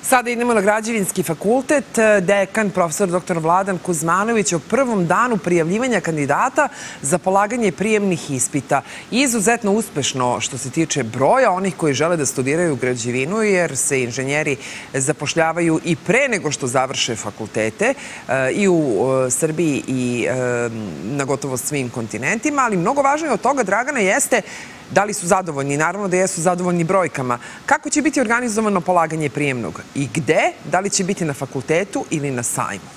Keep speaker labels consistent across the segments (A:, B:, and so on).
A: Sada idemo na Građevinski fakultet. Dekan, profesor dr. Vladan Kuzmanović, o prvom danu prijavljivanja kandidata za polaganje prijemnih ispita. Izuzetno uspešno što se tiče broja onih koji žele da studiraju građevinu, jer se inženjeri zapošljavaju i pre nego što završe fakultete i u Srbiji i na gotovo svim kontinentima. Ali mnogo važno je od toga, Dragana, jeste da li su zadovoljni. Naravno da jesu zadovoljni brojkama. Kako će biti organizovano polaganje prijemnog i gde? Da li će biti na fakultetu ili na sajmu?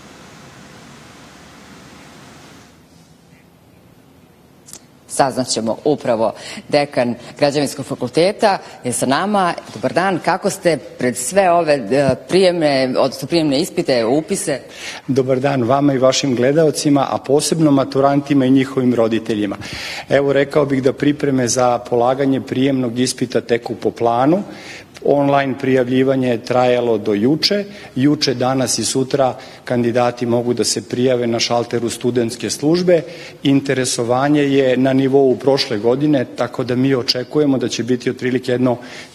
B: Saznaćemo upravo. Dekan Građevinskog fakulteta je sa nama. Dobar dan, kako ste pred sve ove prijemne ispite, upise?
C: Dobar dan vama i vašim gledaocima, a posebno maturantima i njihovim roditeljima. Evo, rekao bih da pripreme za polaganje prijemnog ispita teku po planu. Online prijavljivanje je trajalo do juče. Juče, danas i sutra kandidati mogu da se prijave na šalteru studentske službe. Interesovanje je na nivou prošle godine, tako da mi očekujemo da će biti otprilike jedno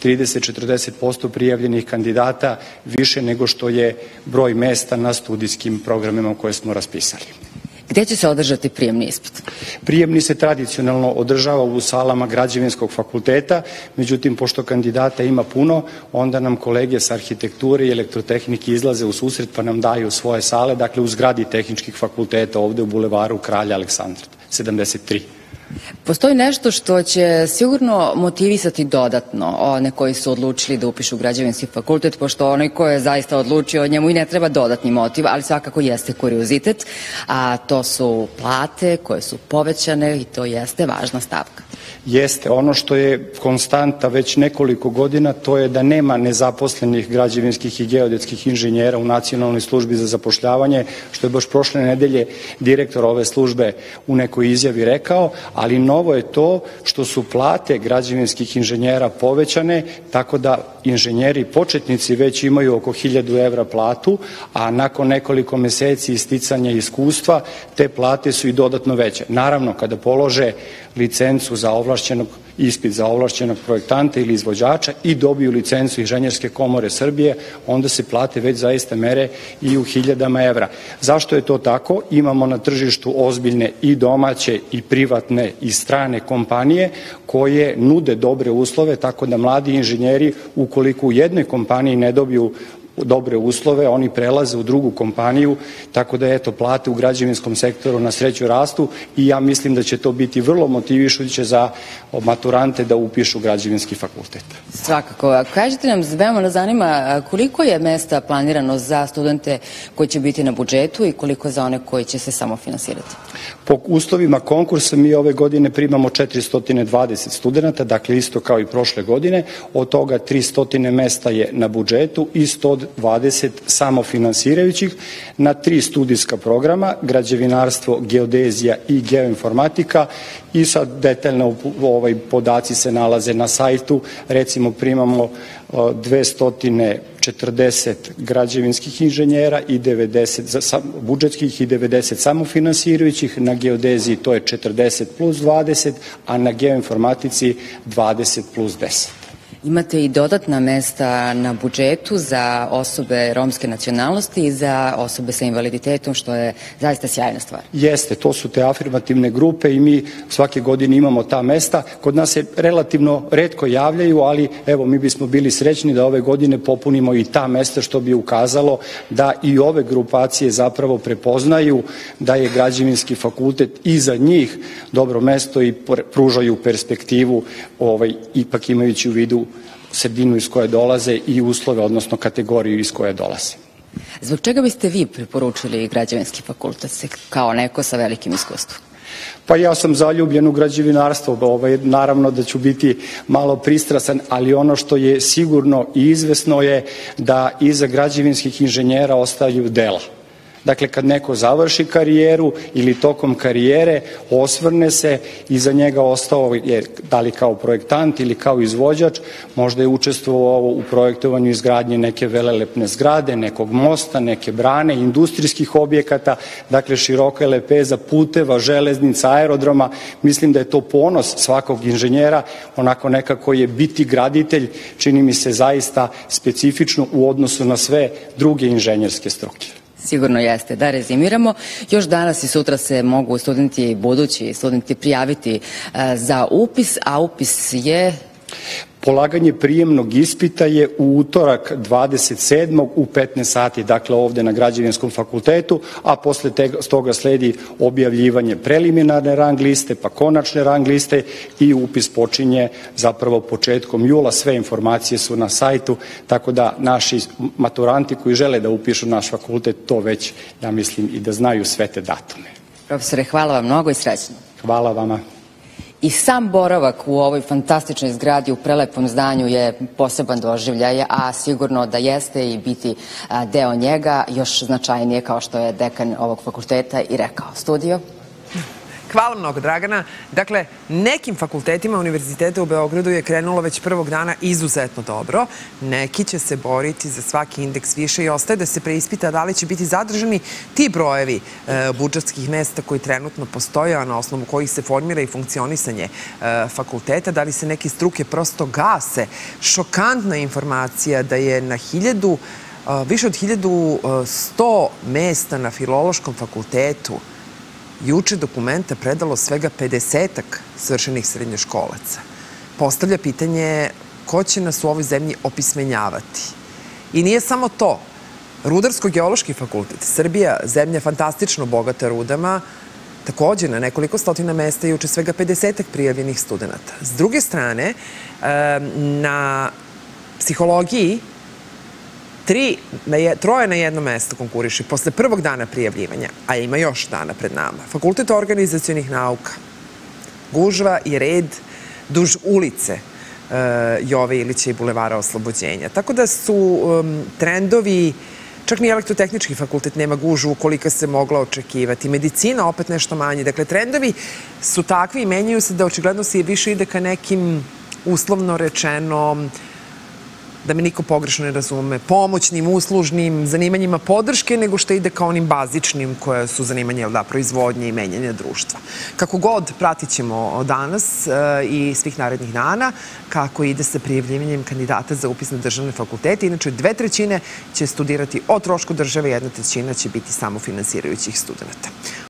C: 30-40% prijavljenih kandidata više nego što je broj mesta na studijskim programima koje smo raspisali.
B: Gde će se održati prijemni ispit?
C: Prijemni se tradicionalno održava u salama Građevinskog fakulteta, međutim, pošto kandidata ima puno, onda nam kolege sa arhitekture i elektrotehnike izlaze u susret pa nam daju svoje sale, dakle u zgradi tehničkih fakulteta ovde u bulevaru Kralja Aleksandra, 73.
B: Postoji nešto što će sigurno motivisati dodatno one koji su odlučili da upišu Građevinski fakultet, pošto onaj ko je zaista odlučio, njemu i ne treba dodatni motiv, ali svakako jeste kuriozitet, a to su plate koje su povećane i to jeste važna stavka.
C: Jeste. Ono što je konstanta već nekoliko godina, to je da nema nezaposlenih građevinskih i geodetskih inženjera u Nacionalnoj službi za zapošljavanje, što je baš prošle nedelje direktor ove službe u nekoj izjavi rekao, ali novo je to što su plate građevinskih inženjera povećane, tako da inženjeri početnici već imaju oko 1000 evra platu, a nakon nekoliko meseci isticanja iskustva te plate su i dodatno veće. Naravno, kada polože licencu za ispit za ovlašćenog projektanta ili izvođača i dobiju licencu Inženjerske komore Srbije, onda se plate već zaista mere i u 1000 evra. Zašto je to tako? Imamo na tržištu ozbiljne i domaće i privatne i strane kompanije koje nude dobre uslove, tako da mladi inženjeri, ukoliko u jednoj kompaniji ne dobiju dobre uslove, oni prelaze u drugu kompaniju, tako da eto, plate u građevinskom sektoru na sreću rastu i ja mislim da će to biti vrlo motivišuće za maturante da upišu Građevinski fakultet.
B: Svakako. Kažete nam, veoma nas zanima koliko je mesta planirano za studente koji će biti na budžetu i koliko za one koji će se samofinansirati?
C: Po uslovima konkursa mi ove godine primamo 420 studenta, dakle isto kao i prošle godine, od toga 300 mesta je na budžetu i 120 samofinansirajućih na 3 studijska programa, građevinarstvo, geodezija i geoinformatika, i sad detaljno podaci se nalaze na sajtu. Recimo, primamo 240 građevinskih inženjera i 90 budžetskih i 90 samofinansirajućih, na geodeziji to je 40 plus 20, a na geoinformatici 20 plus 10.
B: Imate i dodatna mesta na budžetu za osobe romske nacionalnosti i za osobe sa invaliditetom, što je zaista sjajna stvar.
C: Jeste, to su te afirmativne grupe i mi svake godine imamo ta mesta. Kod nas se relativno retko javljaju, ali evo, mi bismo bili srećni da ove godine popunimo i ta mesta, što bi ukazalo da i ove grupacije zapravo prepoznaju da je Građevinski fakultet i za njih dobro mesto i pružaju perspektivu, ipak imajući u vidu sredinu iz koje dolaze i uslove, odnosno kategoriju iz koje dolaze.
B: Zbog čega biste vi preporučili Građevinski fakultet kao neko sa velikim iskustvom?
C: Pa ja sam zaljubljen u građevinarstvo, naravno da ću biti malo pristrasan, ali ono što je sigurno i izvesno je da iza građevinskih inženjera ostaju dela. Dakle, kad neko završi karijeru ili tokom karijere osvrne se, iza njega ostao je, da li kao projektant ili kao izvođač, možda je učestvovao u projektovanju izgradnje neke velelepne zgrade, nekog mosta, neke brane, industrijskih objekata, dakle široka lepeza puteva, železnica, aerodroma. Mislim da je to ponos svakog inženjera, onako nekako je biti graditelj, čini mi se zaista specifično u odnosu na sve druge inženjerske struke.
B: Sigurno jeste. Da rezimiramo, još danas i sutra se mogu budući studenti prijaviti za upis, a upis je...
C: Polaganje prijemnog ispita je u utorak 27. u 15 sati, dakle ovde na Građevinskom fakultetu, a posle toga sledi objavljivanje preliminarne rang liste, pa konačne rang liste i upis počinje zapravo početkom jula. Sve informacije su na sajtu, tako da naši maturanti koji žele da upišu naš fakultet to već, ja mislim, i da znaju sve te datume.
B: Profesore, hvala vam mnogo i srećno.
C: Hvala vama.
B: I sam boravak u ovoj fantastičnoj zgradi u prelepom zdanju je poseban doživljaj, a sigurno da jeste i biti deo njega još značajnije, kao što je dekan ovog fakulteta i rekao. Studio?
A: Hvala mnogo, Dragana. Dakle, nekim fakultetima Univerziteta u Beogradu je krenulo već prvog dana izuzetno dobro. Neki će se boriti za svaki indeks više i ostaje da se preispita da li će biti zadržani ti brojevi budžetskih mesta koji trenutno postoje, a na osnovu kojih se formira i funkcionisanje fakulteta, da li se neke struke prosto gase. Šokantna informacija da je na više od 1100 mesta na Filološkom fakultetu juče dokumenta predalo svega 50-ak svršenih srednjoškolaca. Postavlja pitanje ko će nas u ovoj zemlji opismenjavati. I nije samo to. Rudarsko-geološki fakultet, Srbija, zemlja fantastično bogata rudama, takođe na nekoliko stotina mesta juče svega 50-ak prijavljenih studenta. S druge strane, na psihologiji troje na jedno mesto konkuriše posle prvog dana prijavljivanja, a ima još dana pred nama. Fakultet organizacionih nauka, gužva i red duž ulice Jove Ilića i Bulevara Oslobođenja. Tako da su trendovi, čak ni elektrotehnički fakultet nema gužvu kolika se mogla očekivati. Medicina opet nešto manje. Dakle, trendovi su takvi i menjaju se da očigledno se više ide ka nekim, uslovno rečeno, da me niko pogrešno ne razume, pomoćnim, uslužnim zanimanjima podrške, nego što ide ka onim bazičnim koje su zanimanje proizvodnje i menjanja društva. Kako god, pratit ćemo danas i svih narednih dana kako ide sa prijavljivanjem kandidata za upis na državne fakultete. Inače, 2/3 će studirati o trošku države, 1/3 će biti samofinansirajućih studenta.